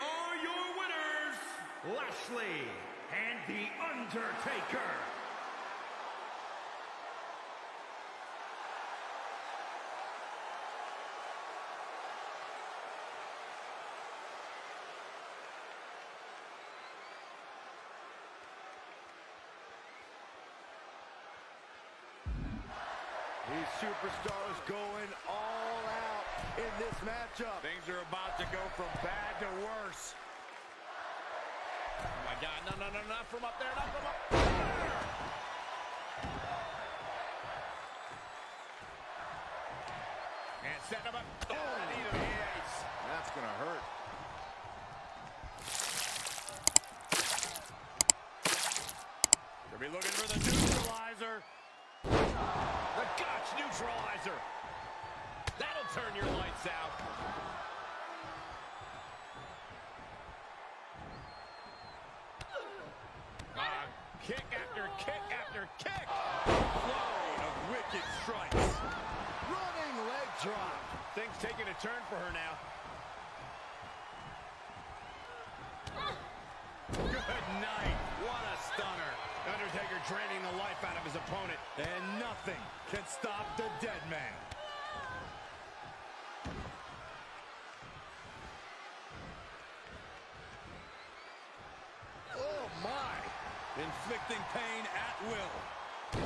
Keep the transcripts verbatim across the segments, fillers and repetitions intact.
are your winners, Lashley and The Undertaker. These superstars going all out in this matchup. Things are about to go from bad to worse. Oh my God, no, no, no, not from up there, not from up there. And set him up. Oh, the knee to the ace. That's gonna hurt. They'll be looking for the neutralizer. The Gotch neutralizer. That'll turn your lights out. Uh, kick after kick after kick. Flurry of wicked strikes. Running leg drop. Things taking a turn for her now. Good night. What a stunner. Undertaker draining the life out of his opponent. And nothing can stop the dead man. Oh my! Inflicting pain at will.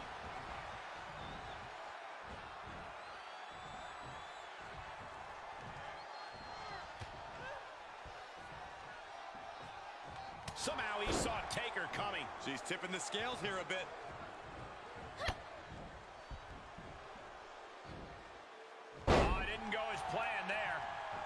Somehow he saw Taker coming. She's tipping the scales here a bit. Oh, it didn't go as planned there.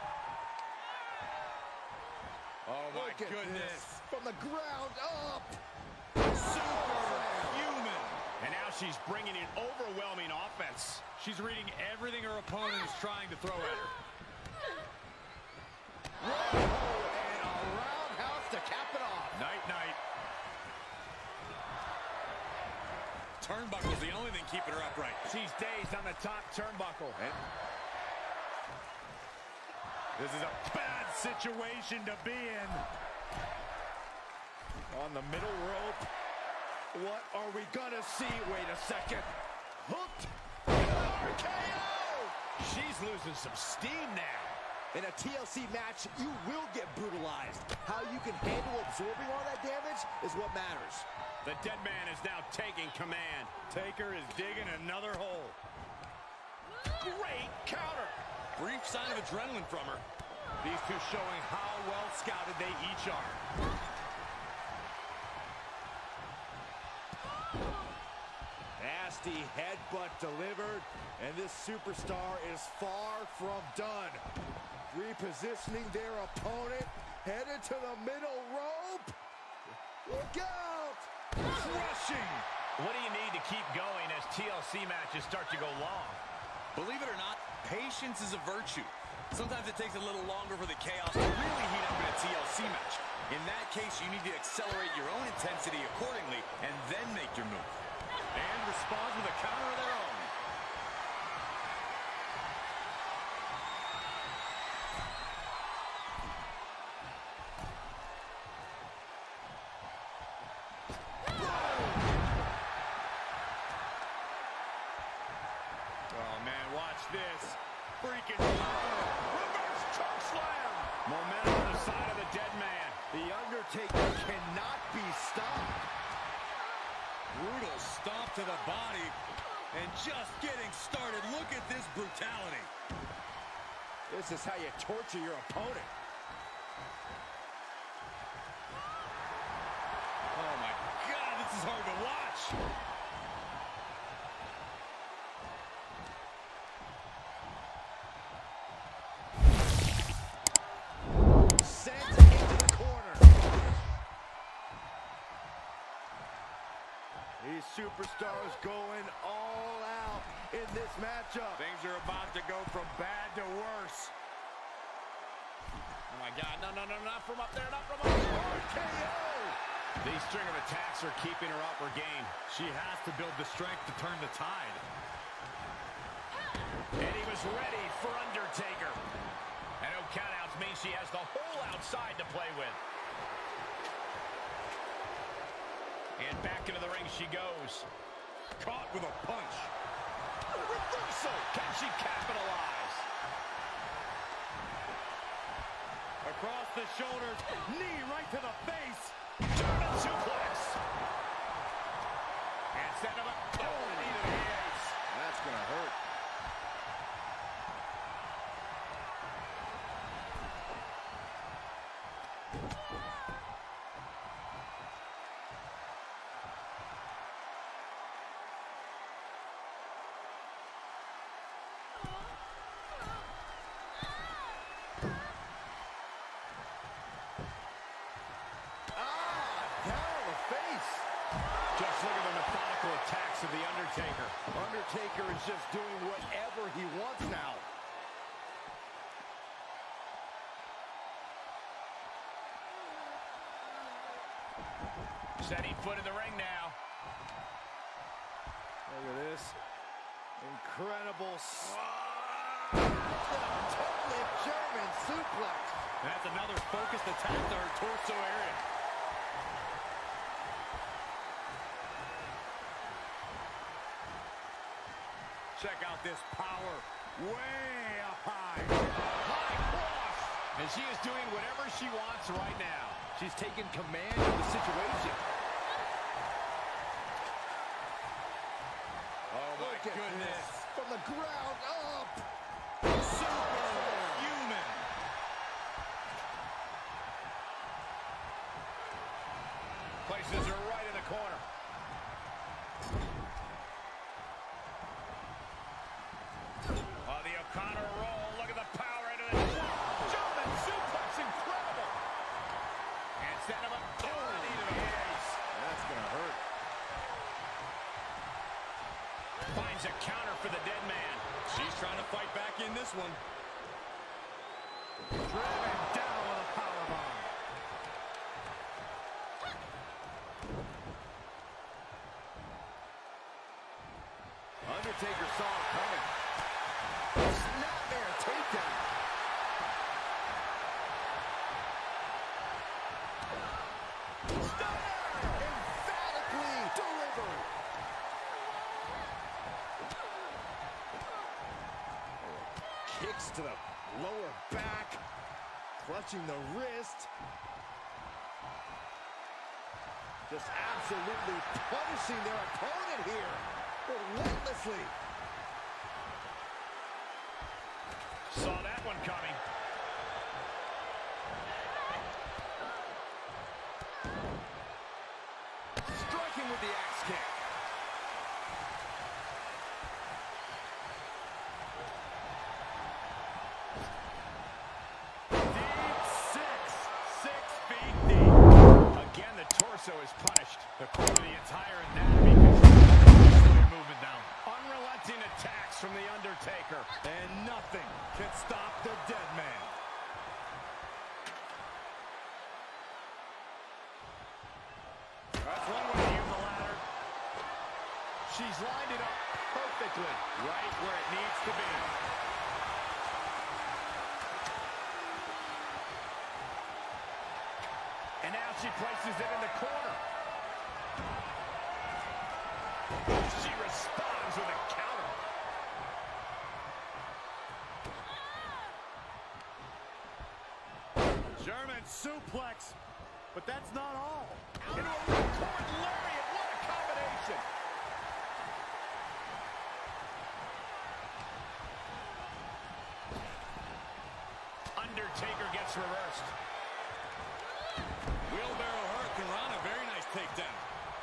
Oh, my Look at goodness. this. From the ground up. Superhuman. And now she's bringing an overwhelming offense. She's reading everything her opponent is trying to throw at her. Whoa, and a roundhouse to cap it off. Night, night. Turnbuckle's the only thing keeping her upright. She's dazed on the top turnbuckle. And this is a bad situation to be in. On the middle rope. What are we gonna see? Wait a second. Hooked. R K O! She's losing some steam now. In a T L C match, you will get brutalized. How you can handle absorbing all that damage is what matters. The dead man is now taking command. Taker is digging another hole. Great counter. Brief sign of adrenaline from her. These two showing how well scouted they each are. Nasty headbutt delivered, and this superstar is far from done. Repositioning their opponent, headed to the middle rope. Look out! Crushing! What do you need to keep going as T L C matches start to go long? Believe it or not, patience is a virtue. Sometimes it takes a little longer for the chaos to really heat up in a T L C match. In that case, you need to accelerate your own intensity accordingly and then make your move. And respond with a counter of their own. Oh, man, watch this. Freaking reverse choke slam. Momentum on the side of the dead man. The Undertaker cannot be stopped. Brutal stomp to the body. And just getting started. Look at this brutality. This is how you torture your opponent. Oh my God, this is hard to watch. Sent into the corner. These superstars going all out in this matchup. Things are about to go from bad to worse. Oh my God, no, no, no, not from up there, not from up there. R K O! These string of attacks are keeping her up her game. She has to build the strength to turn the tide. And he was ready for Undertaker. And no count out must mean she has the whole outside to play with. And back into the ring she goes. Caught with a punch. Reversal. Can she capitalize? Across the shoulders. Knee right to the face. German suplex. And set him up. Oh, the knee to the face. That's going to hurt. Just look at the methodical attacks of The Undertaker. Undertaker is just doing whatever he wants now. Setting foot in the ring now. Look at this. Incredible. Totally German suplex. That's another focused attack to her torso area. Check out this power. Way up high. High cross. And she is doing whatever she wants right now. She's taking command of the situation. Oh, my Look at goodness. this. From the ground up. Superhuman. Places her right in the corner. Oh, the O'Connor roll. Look at the power into it. German suplex, incredible. And set him up. Oh, knee to the face. That's going to hurt. Finds a counter for the dead man. She's trying to fight back in this one. Driven down with a powerbomb. Undertaker saw it coming. Snapmare takedown. Stunner! Emphatically delivered. Kicks to the lower back. Clutching the wrist. Just absolutely punishing their opponent here. Relentlessly. Saw that one coming. Striking with the axe kick. Deep six. Six feet deep. Again, the torso is punished. The core of the entire anatomy controls their movement down. Unrelenting attacks from The Undertaker. And nothing can stop the dead man. That's one way to use the ladder. She's lined it up perfectly, right where it needs to be. And now she places it in the corner. She responds with a counter. German suplex, but that's not all. Into a ripcord lariat, what a combination. Undertaker gets reversed. Wheelbarrow Hurricanrana, very nice takedown.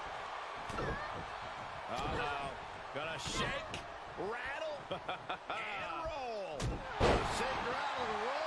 Uh-oh. Gonna shake, rattle, and roll. Shake, rattle, and roll.